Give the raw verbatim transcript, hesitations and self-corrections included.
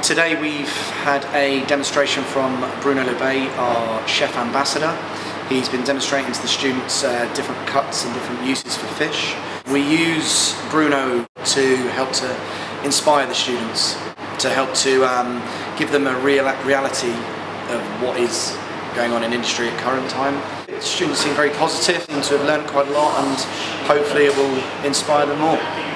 Today we've had a demonstration from Bruno Loubet, our chef ambassador. He's been demonstrating to the students uh, different cuts and different uses for fish. We use Bruno to help to inspire the students, to help to um, give them a real reality of what is going on in industry at current time. The students seem very positive and to have learned quite a lot, and hopefully it will inspire them more.